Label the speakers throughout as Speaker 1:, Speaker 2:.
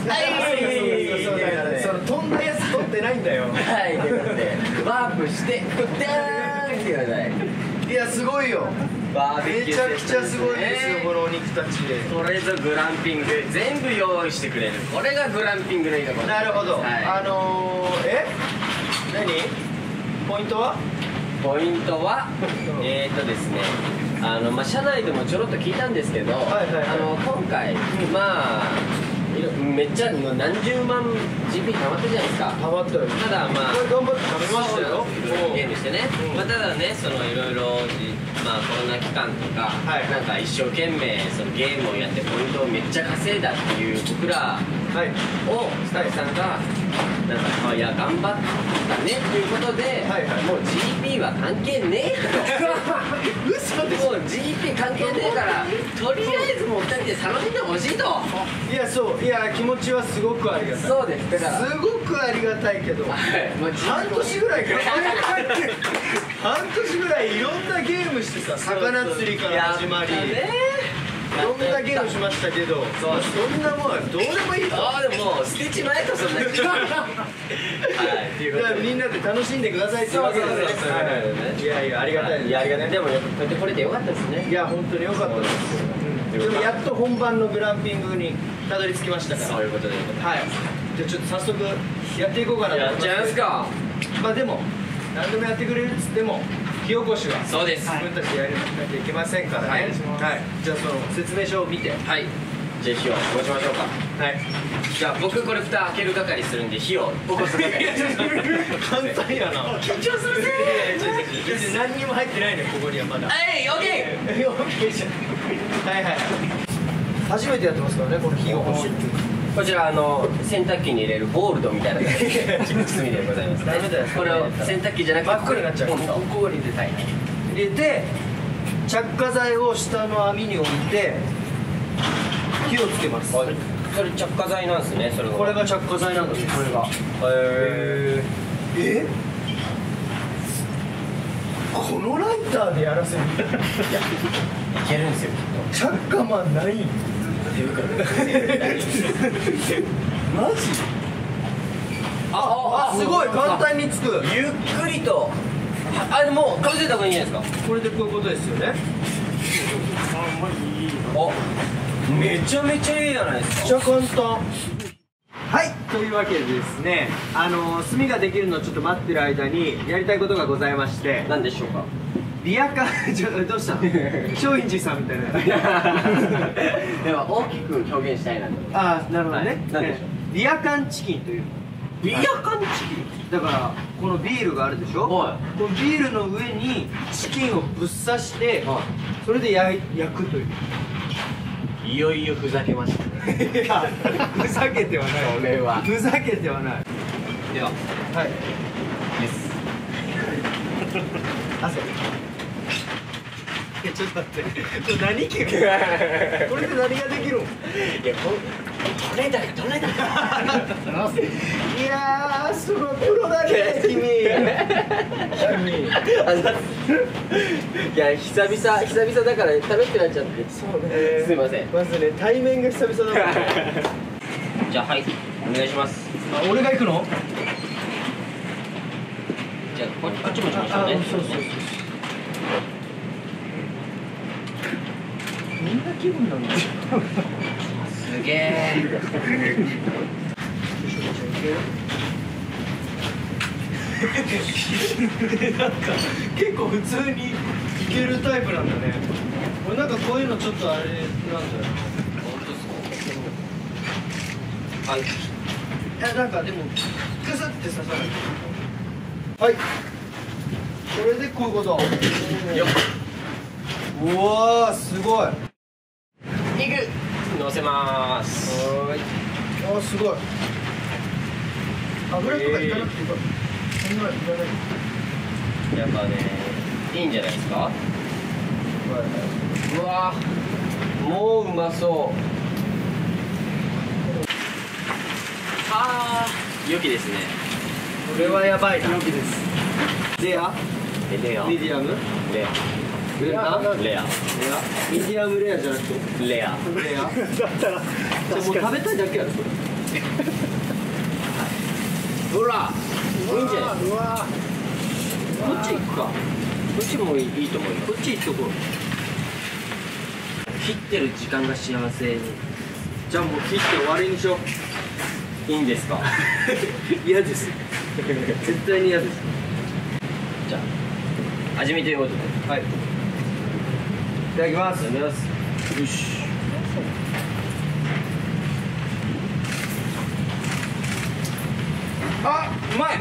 Speaker 1: その飛んだやつ取ってないんだよ。
Speaker 2: はい、ということでワープしてダーンってください。
Speaker 1: いやすごいよ。
Speaker 2: バーベキュー
Speaker 1: めちゃくちゃすごいですよこのお肉たち。
Speaker 2: これぞグランピング、全部用意してくれる。これがグランピングのいいところ。
Speaker 1: なるほど。
Speaker 2: はい、
Speaker 1: 何？ポイントは？
Speaker 2: ポイントはですね、社内でもちょろっと聞いたんですけど、今回まあめっちゃ何十万 GP 溜まってるじゃないですか。
Speaker 1: 溜まったよ。
Speaker 2: ただまあ
Speaker 1: これ頑張って食べましたよ。
Speaker 2: ゲームしてね、まあただね、そのいろいろまあコロナ期間とか、なんか一生懸命そのゲームをやってポイントをめっちゃ稼いだっていう僕らをスタッフさんがなんかいや頑張ったねっていうことで、もう GP は関係ねえと。
Speaker 1: 嘘でしょ。
Speaker 2: もう GP 関係ねえからとりあえずもう2人で楽しんでほしいと。
Speaker 1: いやそう、いや気持ちはすごくありがたい。
Speaker 2: そうです。だから
Speaker 1: すごくありがたいけど、半年ぐらいか半年ぐらいいろんなゲームしてさ、魚釣りから始まりいろんなゲームしましたけど、そんなもんはどうでもいいと。
Speaker 2: でももう捨てちまえと、そんな。はい、
Speaker 1: みんなで楽しんでくださいっていうわけですね。いやいやありがたいです。
Speaker 2: いやありがたい。でもやっぱこうやってこれてよかったですね。
Speaker 1: いや本当によかったです。でもやっと本番のグランピングにたどり着きましたから。
Speaker 2: そういうことで。
Speaker 1: はい。じゃあちょっと早速やっていこうかなと思います。
Speaker 2: やっちゃいますか。
Speaker 1: まあでも何でもやってくれるっつっても火起こしは
Speaker 2: そうです。
Speaker 1: 自分たちでやらなきゃいけませんからね。はい。じゃあその説明書を見て。
Speaker 2: はい。じゃあ火を起こしましょうか。はい。じゃあ僕これ蓋開ける係するんで火を起こす係。
Speaker 1: 簡単やな。
Speaker 2: 緊張するぜ
Speaker 1: ー。何にも入ってないねここにはまだ。
Speaker 2: はい、オッケー。
Speaker 1: オッケーじゃん。はいはい。初めてやってますからねこの火起こし。
Speaker 2: こちら洗濯機に入れるゴールドみたいな包みでございます。
Speaker 1: ダメだよ。
Speaker 2: これを洗濯機じゃなくて
Speaker 1: 真っ黒になっちゃう。ここに入れたい。入れて着火剤を下の網に置いて火をつけます。
Speaker 2: それ着火剤なんですね。それ
Speaker 1: これが着火剤なんです。これが。このライターでやらせる。い
Speaker 2: けるんですよ。
Speaker 1: 着火マンない。マジ？すごい簡単につく。
Speaker 2: ゆっくりと。でもうかぶせた方がいいんじゃないですか。
Speaker 1: これでこういうことですよね。
Speaker 2: めちゃめちゃいいじゃないですか。
Speaker 1: めっちゃ簡単。はい、というわけでですね、炭ができるのをちょっと待ってる間にやりたいことがございまして。
Speaker 2: 何でしょうか。
Speaker 1: リアカー、どうしたの？松陰寺さんみたいな。
Speaker 2: でも大きく表現したいなと。
Speaker 1: ああ、なるほどね。
Speaker 2: 何でしょう。
Speaker 1: リアカンチキンという。
Speaker 2: リアカンチキン。
Speaker 1: だからこのビールがあるでしょ。このビールの上にチキンをぶっ刺して、それで焼くという。
Speaker 2: いよいよふざけましたね。
Speaker 1: いや、ふざけてはない。
Speaker 2: それは
Speaker 1: ふざけてはない。
Speaker 2: では、
Speaker 1: はい。
Speaker 2: です。
Speaker 1: 汗。ちょっと待って。これ何これで何ができるん？いや、
Speaker 2: どれだ。
Speaker 1: いやー、すごいプロだね、君。
Speaker 2: いや、久々だから食べってなっちゃって。
Speaker 1: そうね。
Speaker 2: すいません。
Speaker 1: まずね、対面が久々だから。
Speaker 2: じゃあ、はい、お願いします。
Speaker 1: あ、俺が行くの？
Speaker 2: じゃあ、こっちもしましょうね。
Speaker 1: そう。みんな気分なんだよ。
Speaker 2: すげえ。
Speaker 1: なんか結構普通にいけるタイプなんだね。俺なんかこういうのちょっとあれなんだよな。
Speaker 2: 本当ですか。はい。
Speaker 1: いやなんかでもグスって刺さる。はい。これでこういうこと。よっ。うわーすごい。
Speaker 2: 肉乗せまーす。
Speaker 1: はい。あーすごい。油とかいかなくていいか。そんなのいらない。
Speaker 2: やっぱね、いいんじゃないですか。うわー、もううまそう。あー、良きですね。
Speaker 1: これはやばいな。良きです。レア？
Speaker 2: レア。
Speaker 1: ミディアム？
Speaker 2: レア。
Speaker 1: レア？
Speaker 2: レア。
Speaker 1: ミディアムレアじゃなくて
Speaker 2: レア。
Speaker 1: レア？だったらもう食べたいだけやろこれ。
Speaker 2: ほらいいんじゃない。こっち行くか。こっちもいいと思うよ。こっち行っとこう。切ってる時間が幸せに。
Speaker 1: じゃあもう切って終わりにしよう。
Speaker 2: いいんですか。
Speaker 1: 嫌です絶対に嫌です。
Speaker 2: じゃあ味見ということで。
Speaker 1: はい、いただきます。
Speaker 2: いただきます。よし。
Speaker 1: あ、うまい。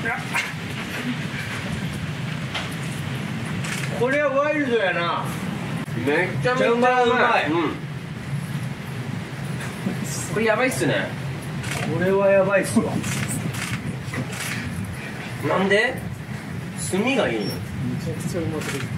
Speaker 1: これはワイルドやな。
Speaker 2: めちゃめちゃうまい。これやばいっすね。
Speaker 1: これはやばいっすわ。
Speaker 2: なんで？炭がいいの？
Speaker 3: めちゃくちゃうまくできる。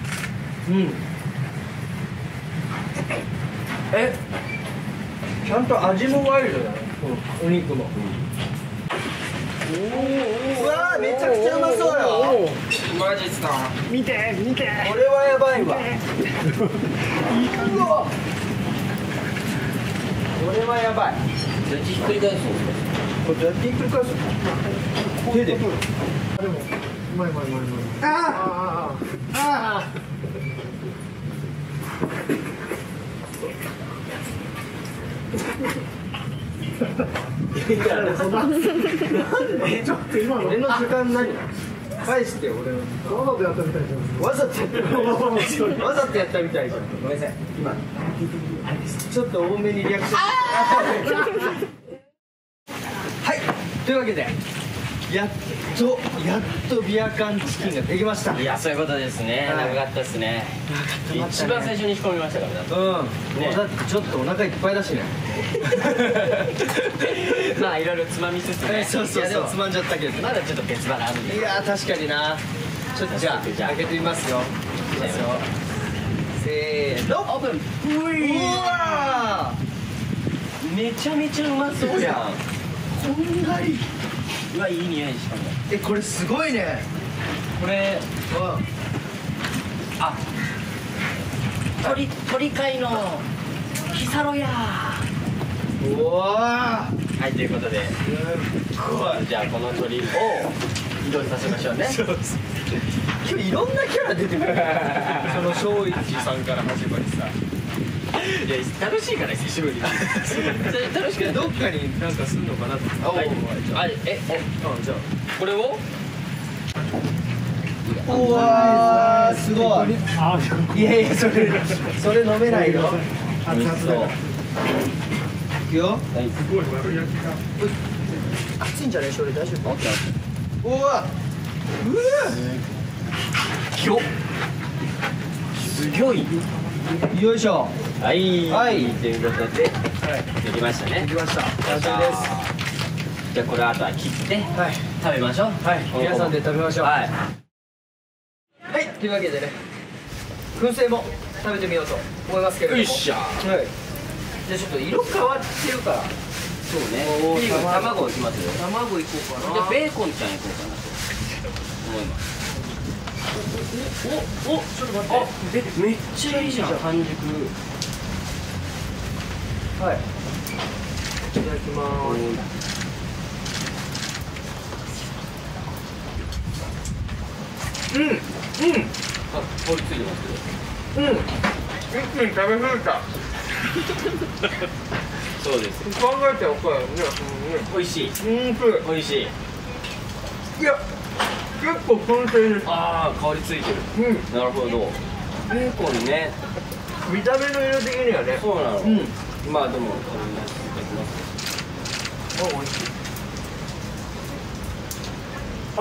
Speaker 1: ちゃんと味もワイルドだね。お肉も。うわー、めちゃくちゃうまそうよ。
Speaker 2: マジっすか？
Speaker 3: 見て見て。
Speaker 1: これはやばいわ。
Speaker 3: いい感じ。
Speaker 1: うわ、これはやばい。
Speaker 2: どうやってひっくり返すんですか？
Speaker 1: これどうやってひっくり返すの？手で。
Speaker 3: でもうまいうまいうまいうまい。
Speaker 1: あ
Speaker 3: あ
Speaker 1: ああ
Speaker 3: ちょっと今の
Speaker 1: 俺の時間何？返してよ、俺の。
Speaker 3: わざとやったみたいじゃん。
Speaker 1: わざとやったみたい。わざとやったみたいじゃん。ごめんなさい。今ちょっと多めにリアクション。はい。というわけでやっとビア缶チキンができました。
Speaker 2: いや、そういうことですね。長かったですね。一番最初に仕込みましたからね。
Speaker 1: もうだってちょっとお腹いっぱいだしね。
Speaker 2: まあいろいろつまみつつね。
Speaker 1: そうそうそう、つまんじゃったけど。
Speaker 2: まだちょっと別腹あるんで。
Speaker 1: いやー、確かにな。ちょっとじゃあ開けてみますよ。いきますよ。せーの、オープン。うわ
Speaker 2: めちゃめちゃうまそうやん。
Speaker 1: ー、こんがり。
Speaker 2: うわ、いい匂いしかも。
Speaker 1: これすごいね。
Speaker 2: これあ、鳥飼のヒサロや。
Speaker 1: うわ
Speaker 2: はい、ということで、じゃあこの鳥を移動させましょうね。
Speaker 1: 今日いろんなキャラ出てくる。その正一さんから始まりさ。
Speaker 2: いや、楽しいから久しぶりに。楽しくない。
Speaker 1: どっかになんかすんのかなって。
Speaker 2: じゃあこれを。
Speaker 1: うわー、すごい。
Speaker 3: あ、
Speaker 1: いやいや、それ飲めないよ。
Speaker 3: 熱々だから。
Speaker 1: いくよ。
Speaker 3: すごい丸焼きが。
Speaker 1: 熱いんじゃない？それ大丈夫？うわ、
Speaker 2: きょ。すごい。
Speaker 1: よいしょ。
Speaker 2: はい
Speaker 1: はい
Speaker 2: ということで、できましたね。
Speaker 1: できました。完成です。
Speaker 2: じゃあこれあとは切って
Speaker 1: はい。
Speaker 2: 食べましょう。
Speaker 1: はい。皆さんで食べましょう。
Speaker 2: はい。
Speaker 1: はい。というわけでね、燻製も食べてみようと思いますけれども。
Speaker 2: よっしゃ。
Speaker 1: はい。じゃあちょっと色変わってるから。
Speaker 2: そうね。卵いきますよ。
Speaker 1: 卵いこうかな。
Speaker 2: じゃあベーコンちゃんいこうかなと思います。
Speaker 1: ちょっと待って。
Speaker 2: めっちゃいいじゃん。半熟。
Speaker 1: はい。いただきます。
Speaker 2: あ、氷ついてます
Speaker 1: 一気に食べ過ぎた。
Speaker 2: そうです。
Speaker 1: 考えておこうよね。
Speaker 2: 美味しい。
Speaker 1: 美
Speaker 2: 美味しい。
Speaker 1: いや、結構燻製です。
Speaker 2: ああ、香りついてる。なるほど。ベーコンね。
Speaker 1: 見た目の色的にはね。
Speaker 2: そうなの。まあでも、
Speaker 1: 美味しい。あ、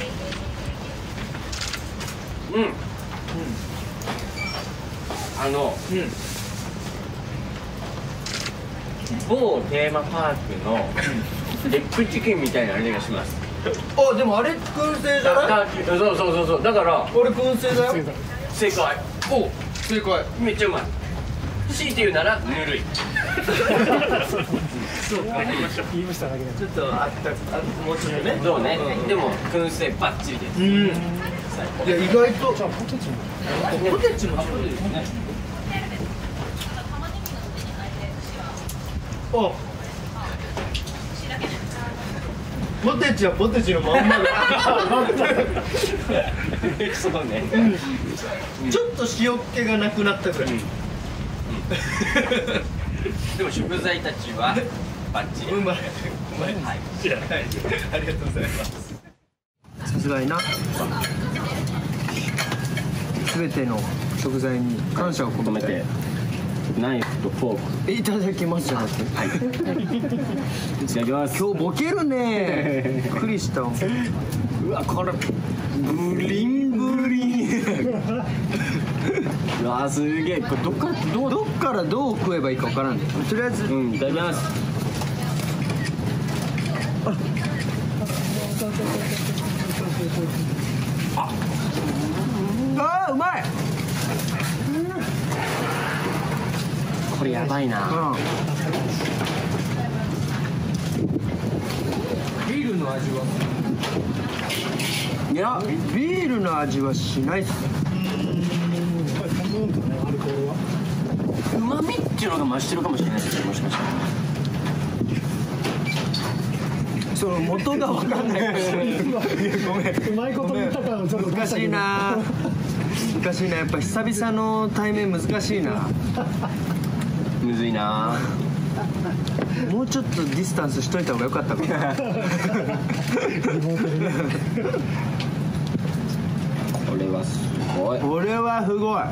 Speaker 2: 某テーマパークのデックチキンみたいな味がします。
Speaker 1: あ、でもあれ燻製じゃない？
Speaker 2: そうだから
Speaker 1: 俺燻製だよ。
Speaker 2: 正解。
Speaker 1: お、正解。
Speaker 2: めっちゃうまい。強いて言うならぬるい。
Speaker 1: そうか。
Speaker 3: 言いましただけで。
Speaker 1: ちょっともうちょっとね。
Speaker 2: そうね。でも燻製バッチリです。
Speaker 1: いや、意外と。
Speaker 3: じゃあポテチも。
Speaker 1: ポテチもそうですね。 ポテチはポテチのまんまだ
Speaker 2: そうね、
Speaker 1: ちょっと塩っ気がなくなったくらい、
Speaker 2: でも食材たちはバッチリ
Speaker 1: うまい、
Speaker 2: はい、
Speaker 1: ありがとうございます。さすがにな全ての食材に感謝を込めて
Speaker 2: ナイフとフォーク
Speaker 1: いただきますじゃなくて、
Speaker 2: はい、いただきます。
Speaker 1: 今日ボケるねびっくりした。うわこれブリンブリン
Speaker 2: うわすげえ、これどっから
Speaker 1: どう食えばいいか分からんね。とりあえず
Speaker 2: いただきます。
Speaker 1: あーうまい。
Speaker 2: これやばいな、
Speaker 1: ビールの味はいやビールの味はしないっす。
Speaker 2: うまみっていうのが増してるかもしれないですね、もしかしたら。
Speaker 1: その元が分かんないかもしれない。ごめん、
Speaker 3: うまいこと言ったからちょっと
Speaker 1: 難しいな難しいな、やっぱ久々の対面難しいな。
Speaker 2: むずいな。
Speaker 1: もうちょっとディスタンスしといた方がよかったかな。
Speaker 2: これはすごい。
Speaker 1: これはすごい。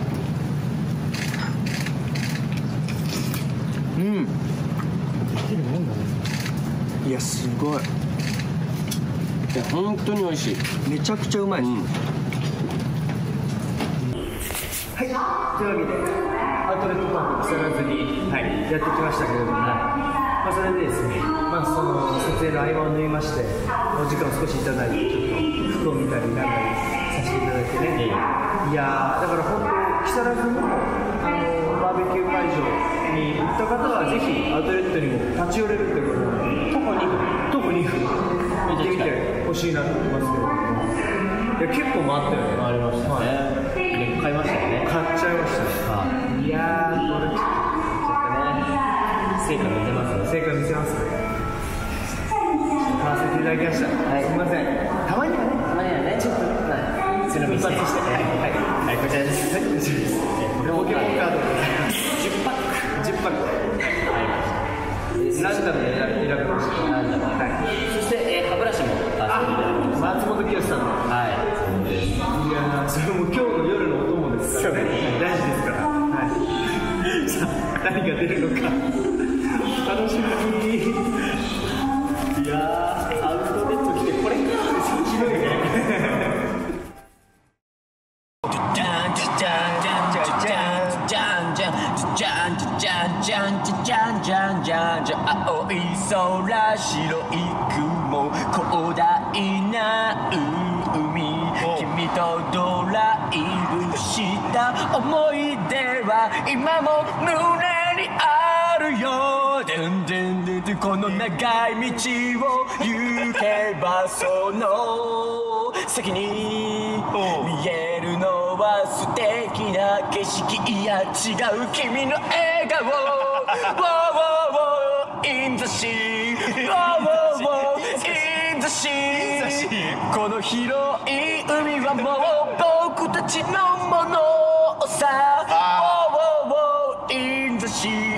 Speaker 1: いやすごい。
Speaker 2: 本当に美味しい。
Speaker 1: めちゃくちゃうまいです、はい、というわけでアウトレットパーク木更津に、やってきましたけれども、それでですね、その撮影の合間を縫いましてお時間を少しいただいて、ちょっと服を見たりなんだりさせていただいてね、いやだから本当木更津のバーベキュー会場に行った方はぜひアウトレットにも立ち寄れるということなので、徒歩2分行ってみてほしいなと思いますけれども、いや結構回ったよね。
Speaker 2: 回りましたね、買いましたよね。
Speaker 1: 買っちゃいましたね。いやーこれちょっと
Speaker 2: 成果見せますね。
Speaker 1: 成果見せますね。買わせていただきました。すみません。たまにはね、ちょっと
Speaker 2: 背伸びして、はい、こちらです。
Speaker 1: これポケモンカード10パックランダムで選びました。
Speaker 2: そして歯ブラシも
Speaker 1: 松本清さんの。いやそれも今日の夜のお供ですからね。大事ですから。さあ何が出るのか楽しみに。いやアウトレット来てこれからひどいね。
Speaker 2: 青い空、白い雲、広大な海、君とドライブした思い出は今も胸にあるよ。この長い道を行けばその先に見えるのは素敵な景色。いや違う君の笑顔In the sea, in the sea。 この広い海はもう僕たちのものさ。In the sea,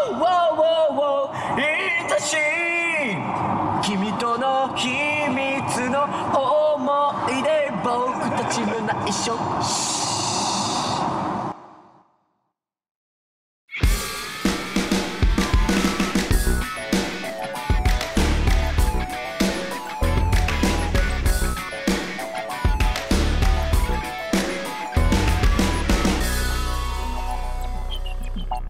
Speaker 2: in the sea。 君との秘密の思い出、僕たちの内緒。